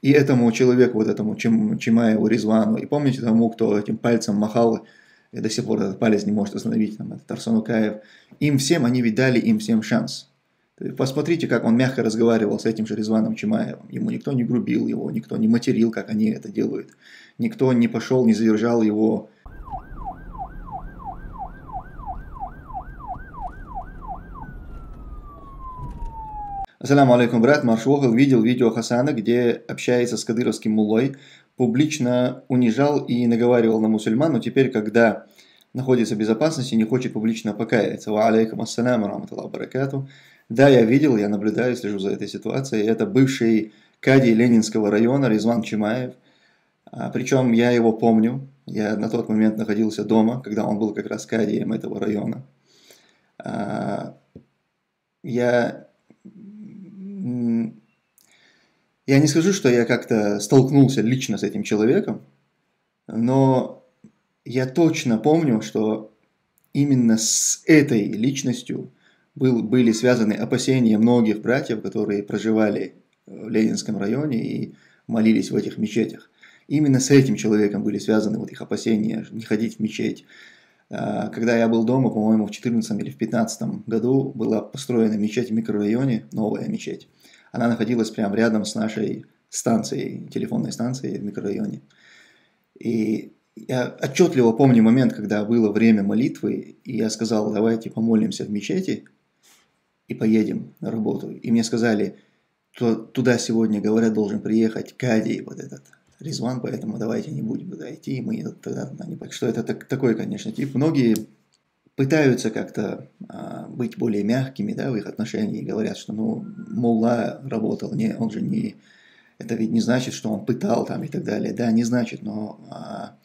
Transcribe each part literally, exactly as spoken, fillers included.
и этому человеку, вот этому Чим, Чимаеву Резвану, и помните тому, кто этим пальцем махал, и до сих пор этот палец не может остановить, там, этот Арсен Укаев, им всем, они ведь дали им всем шанс. Посмотрите, как он мягко разговаривал с этим же Резваном Чимаевым. Ему никто не грубил его, никто не материл, как они это делают. Никто не пошел, не задержал его. Ассаламу алейкум, брат. Маршвохал видел видео Хасана, где общается с кадыровским муллой, публично унижал и наговаривал на мусульман, но теперь, когда находится в безопасности, не хочет публично покаяться. Ва алейкум ассаляму раматуллаху баракату. Да, я видел, я наблюдаю, слежу за этой ситуацией. Это бывший кадий Ленинского района Резван Чимаев. Причем я его помню. Я на тот момент находился дома, когда он был как раз кадием этого района. Я... Я не скажу, что я как-то столкнулся лично с этим человеком, но я точно помню, что именно с этой личностью был, были связаны опасения многих братьев, которые проживали в Ленинском районе и молились в этих мечетях. Именно с этим человеком были связаны вот их опасения не ходить в мечеть. Когда я был дома, по-моему, в две тысячи четырнадцатом или в две тысячи пятнадцатом году была построена мечеть в микрорайоне, новая мечеть. Она находилась прямо рядом с нашей станцией, телефонной станцией в микрорайоне. И я отчетливо помню момент, когда было время молитвы, и я сказал, давайте помолимся в мечети и поедем на работу. И мне сказали, что туда сегодня, говорят, должен приехать кадий, вот этот Резван, поэтому давайте не будем туда идти, мы тогда туда не пойдем. Что это так, такой, конечно, тип. Многие пытаются как-то а, быть более мягкими, да, в их отношении, говорят, что, ну, мулла работал, не, он же не, это ведь не значит, что он пытал там и так далее, да, не значит, но а,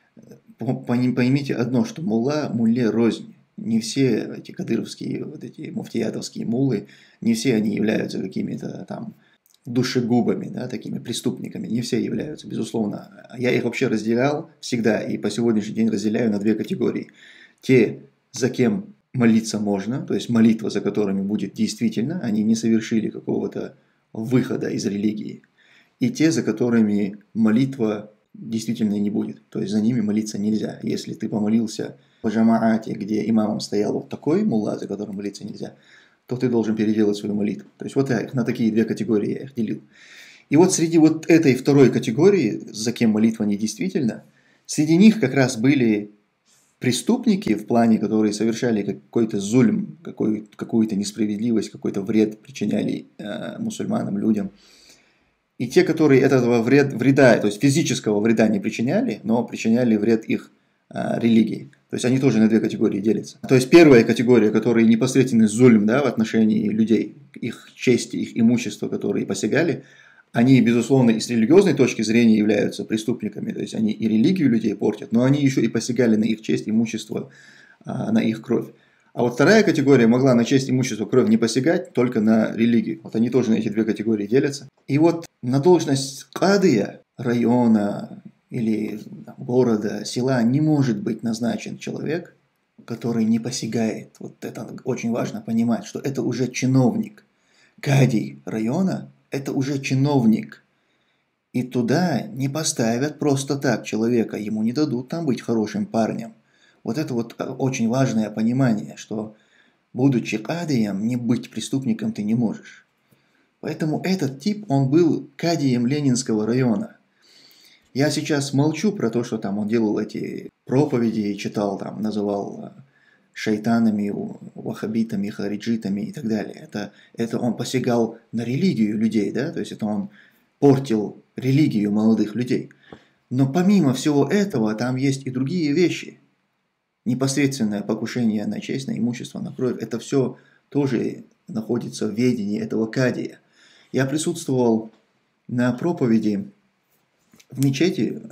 поймите одно, что мулла мулле рознь, не все эти кадыровские, вот эти муфтиятовские муллы, не все они являются какими-то там душегубами, да, такими преступниками, не все являются, безусловно, я их вообще разделял всегда и по сегодняшний день разделяю на две категории, те, за кем молиться можно, то есть молитва, за которыми будет действительно, они не совершили какого-то выхода из религии, и те, за которыми молитва действительно не будет, то есть за ними молиться нельзя. Если ты помолился в джамаате, где имамом стоял вот такой мулла, за которым молиться нельзя, то ты должен переделать свою молитву. То есть вот я их на такие две категории я их делил. И вот среди вот этой второй категории, за кем молитва недействительна, среди них как раз были преступники в плане, которые совершали какой-то зульм, какой, какую-то несправедливость, какой-то вред причиняли э, мусульманам, людям. И те, которые этого вред, вреда, то есть физического вреда не причиняли, но причиняли вред их э, религии. То есть они тоже на две категории делятся. То есть первая категория, которые непосредственный зульм, да, в отношении людей, их чести, их имущества, которые посягали, они, безусловно, и с религиозной точки зрения являются преступниками, то есть они и религию людей портят, но они еще и посягали на их честь, имущество, на их кровь. А вот вторая категория могла на честь, имущество, кровь не посягать, только на религию. Вот они тоже на эти две категории делятся. И вот на должность кадия района или там, города, села не может быть назначен человек, который не посягает. Вот это очень важно понимать, что это уже чиновник. Кадий района – это уже чиновник. И туда не поставят просто так человека, ему не дадут там быть хорошим парнем. Вот это вот очень важное понимание, что будучи кадием, не быть преступником ты не можешь. Поэтому этот тип, он был кадием Ленинского района. Я сейчас молчу про то, что там он делал эти проповеди, читал, там, называл шайтанами, ваххабитами, хариджитами и так далее. Это, это он посягал на религию людей, да, то есть это он портил религию молодых людей. Но помимо всего этого, там есть и другие вещи. Непосредственное покушение на честь, на имущество, на кровь, это все тоже находится в ведении этого кадия. Я присутствовал на проповеди в мечети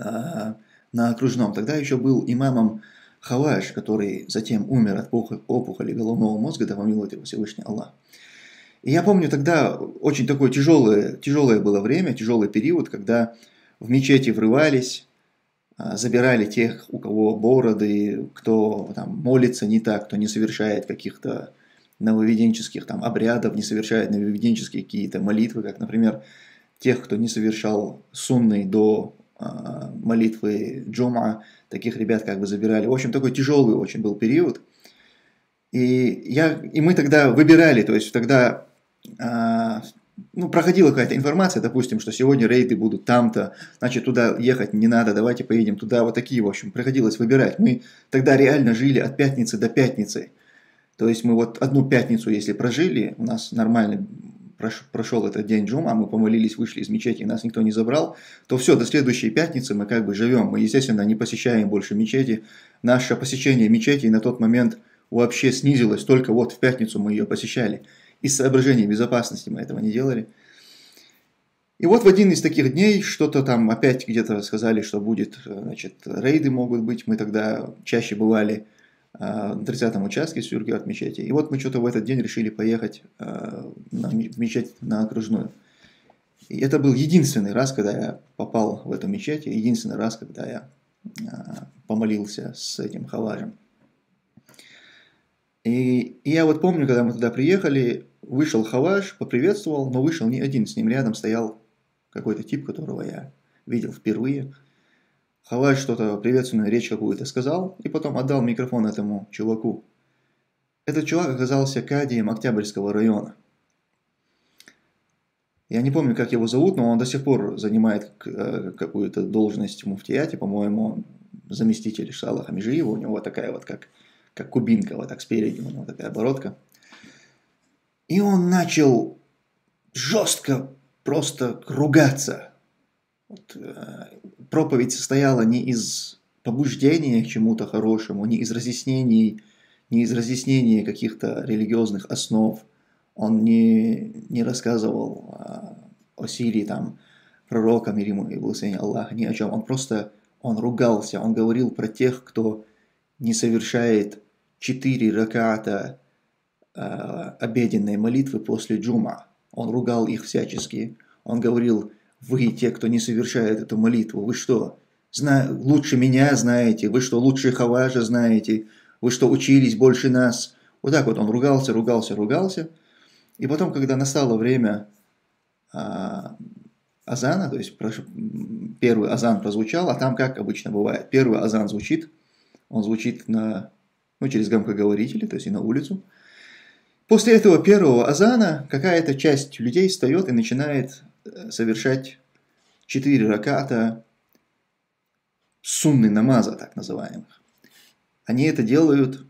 на окружном. Тогда еще был имамом Хаваш, который затем умер от опухоли головного мозга, да помилует его Всевышний Аллах. И я помню, тогда очень такое тяжелое, тяжелое было время, тяжелый период, когда в мечети врывались, забирали тех, у кого бороды, кто там молится не так, кто не совершает каких-то нововведенческих там обрядов, не совершает нововведенческие какие-то молитвы, как, например, тех, кто не совершал сунны до а, молитвы джума, таких ребят как бы забирали. В общем, такой тяжелый очень был период. И, я, и мы тогда выбирали, то есть тогда а, ну, проходила какая-то информация, допустим, что сегодня рейды будут там-то, значит, туда ехать не надо, давайте поедем туда, вот такие, в общем, приходилось выбирать. Мы тогда реально жили от пятницы до пятницы. То есть мы вот одну пятницу, если прожили, у нас нормально прошел этот день джума, мы помолились, вышли из мечети, нас никто не забрал, то все, до следующей пятницы мы как бы живем. Мы, естественно, не посещаем больше мечети. Наше посещение мечети на тот момент вообще снизилось, только вот в пятницу мы ее посещали. Из соображений безопасности мы этого не делали. И вот в один из таких дней что-то там опять где-то сказали, что будет, значит, рейды могут быть. Мы тогда чаще бывали на тридцатом участке Сюрги от мечети. И вот мы что-то в этот день решили поехать в мечеть на окружную. И это был единственный раз, когда я попал в эту мечеть, и единственный раз, когда я помолился с этим хаважем. И, и я вот помню, когда мы туда приехали, вышел хаваж, поприветствовал, но вышел не один, с ним рядом стоял какой-то тип, которого я видел впервые. Хаваж что-то, приветственную речь какую-то сказал, и потом отдал микрофон этому чуваку. Этот чувак оказался кадием Октябрьского района. Я не помню, как его зовут, но он до сих пор занимает какую-то должность в муфтияте, по-моему, он заместитель Шала Хамижиева, у него такая вот как... как кубинка, вот так спереди, у него такая бородка. И он начал жестко просто ругаться. Вот, э, проповедь состояла не из побуждения к чему-то хорошему, не из разъяснений, не из разъяснения каких-то религиозных основ. Он не, не рассказывал о, о силе там, пророка, мир ему и благословение Аллаха, ни о чем. Он просто он ругался, он говорил про тех, кто не совершает четыре раката э, обеденной молитвы после джума. Он ругал их всячески. Он говорил: вы, те, кто не совершает эту молитву, вы что, зна- лучше меня знаете? Вы что, лучше хаважа знаете? Вы что, учились больше нас? Вот так вот он ругался, ругался, ругался. И потом, когда настало время э, азана, то есть первый азан прозвучал, а там как обычно бывает, первый азан звучит, он звучит на, ну, через громкоговорители, то есть и на улицу. После этого первого азана какая-то часть людей встает и начинает совершать четыре раката сунны намаза, так называемых. Они это делают,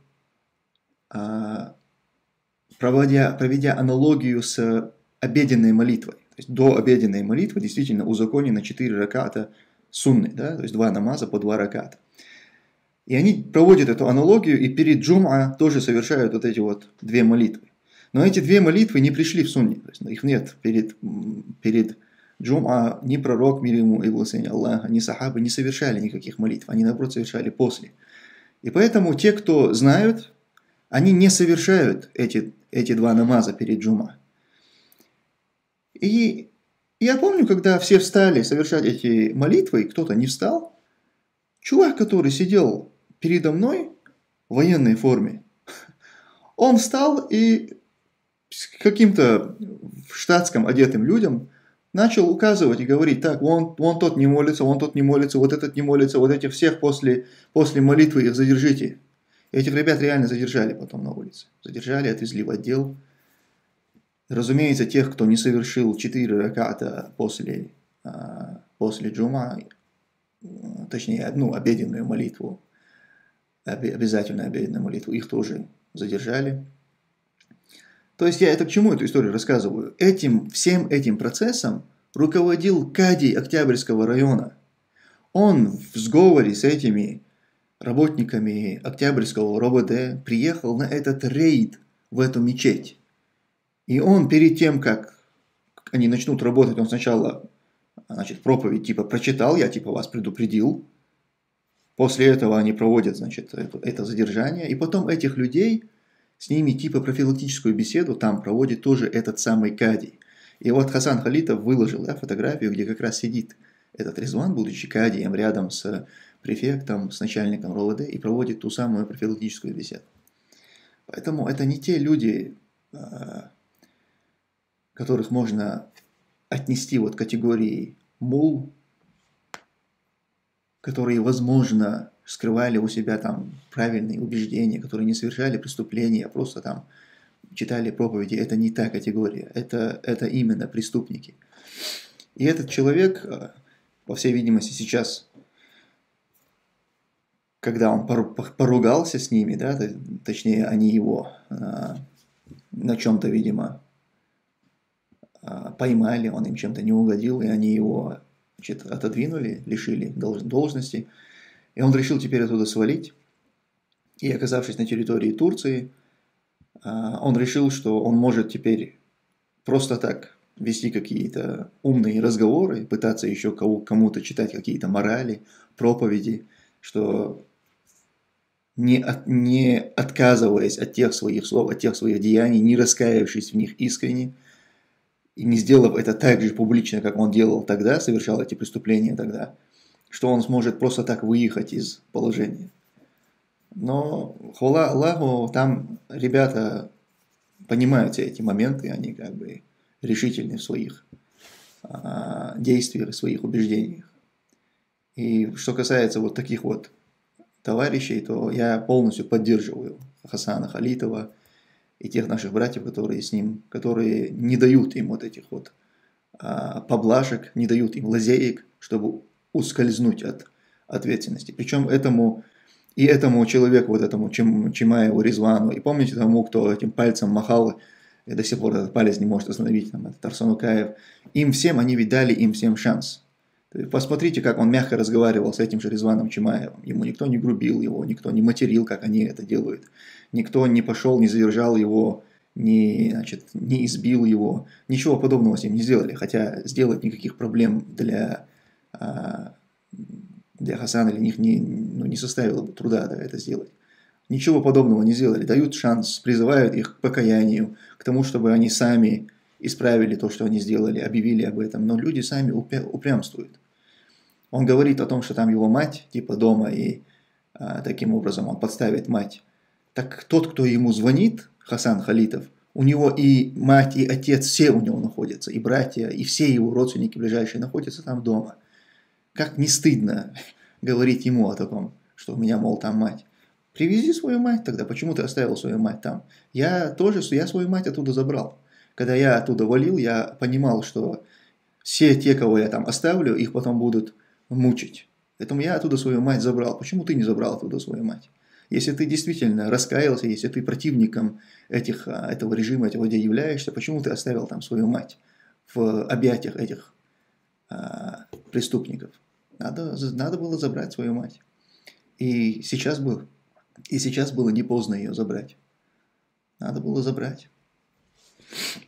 проводя, проведя аналогию с обеденной молитвой. То есть до обеденной молитвы действительно узаконено четыре раката сунны, да? То есть два намаза по два раката. И они проводят эту аналогию, и перед джум'a тоже совершают вот эти вот две молитвы. Но эти две молитвы не пришли в сунне, то есть их нет. Перед, перед джум'a ни пророк, мир ему и благословение Аллаха, ни сахабы не совершали никаких молитв, они наоборот совершали после. И поэтому те, кто знают, они не совершают эти, эти два намаза перед джум'a. И я помню, когда все встали совершать эти молитвы, и кто-то не встал, чувак, который сидел передо мной в военной форме, он встал и с каким-то в штатском одетым людям начал указывать и говорить: так, вон, вон тот не молится, вон тот не молится, вот этот не молится, вот этих всех после, после молитвы их задержите. Этих ребят реально задержали потом на улице. Задержали, отвезли в отдел. Разумеется, тех, кто не совершил четыре раката после, после джума, точнее, одну обеденную молитву, обязательно обеденную молитву, их тоже задержали. То есть я это к чему эту историю рассказываю? Этим, всем этим процессом руководил кадий Октябрьского района. Он в сговоре с этими работниками Октябрьского РОВД приехал на этот рейд в эту мечеть. И он перед тем, как они начнут работать, он сначала, значит, проповедь типа прочитал, я типа вас предупредил. После этого они проводят, значит, это, это задержание. И потом этих людей, с ними типа профилактическую беседу там проводит тоже этот самый кадий. И вот Хасан Халитов выложил, да, фотографию, где как раз сидит этот Резван, будучи кадием, рядом с префектом, с начальником РОВД, и проводит ту самую профилактическую беседу. Поэтому это не те люди, которых можно отнести вот категории мул, которые, возможно, скрывали у себя там правильные убеждения, которые не совершали преступления, а просто там читали проповеди, это не та категория, это, это именно преступники. И этот человек, по всей видимости, сейчас, когда он поругался с ними, да, точнее, они его на чем-то, видимо, поймали, он им чем-то не угодил, и они его, значит, отодвинули, лишили должности. И он решил теперь оттуда свалить. И, оказавшись на территории Турции, он решил, что он может теперь просто так вести какие-то умные разговоры, пытаться еще кому-то читать какие-то морали, проповеди, что не, от, не отказываясь от тех своих слов, от тех своих деяний, не раскаявшись в них искренне, и не сделав это так же публично, как он делал тогда, совершал эти преступления тогда, что он сможет просто так выехать из положения. Но, хвала Аллаху, там ребята понимают все эти моменты, они как бы решительны в своих а, действиях, в своих убеждениях. И что касается вот таких вот товарищей, то я полностью поддерживаю Хасана Халитова и тех наших братьев, которые с ним, которые не дают им вот этих вот а, поблажек, не дают им лазеек, чтобы ускользнуть от ответственности. Причем этому и этому человеку, вот этому Чим, Чимаеву Резвану, и помните тому, кто этим пальцем махал, и до сих пор этот палец не может остановить, там, этот Арсен Укаев, им всем, они ведь дали им всем шанс. Посмотрите, как он мягко разговаривал с этим же Резваном Чимаевым. Ему никто не грубил его, никто не материл, как они это делают. Никто не пошел, не задержал его, не, значит, не избил его. Ничего подобного с ним не сделали. Хотя сделать никаких проблем для, для Хасана или них не, ну, не составило бы труда, да, это сделать. Ничего подобного не сделали. Дают шанс, призывают их к покаянию, к тому, чтобы они сами исправили то, что они сделали, объявили об этом, но люди сами упрямствуют. Он говорит о том, что там его мать, типа дома, и а, таким образом он подставит мать. Так тот, кто ему звонит, Хасан Халитов, у него и мать, и отец, все у него находятся, и братья, и все его родственники ближайшие находятся там дома. Как не стыдно говорить ему о таком, что у меня, мол, там мать. Привези свою мать тогда, почему ты оставил свою мать там? Я тоже, я свою мать оттуда забрал. Когда я оттуда валил, я понимал, что все те, кого я там оставлю, их потом будут мучить. Поэтому я оттуда свою мать забрал. Почему ты не забрал оттуда свою мать? Если ты действительно раскаялся, если ты противником этих, этого режима, этого людей являешься, почему ты оставил там свою мать в объятиях этих а, преступников? Надо, надо было забрать свою мать. И сейчас, был, и сейчас было не поздно ее забрать. Надо было забрать.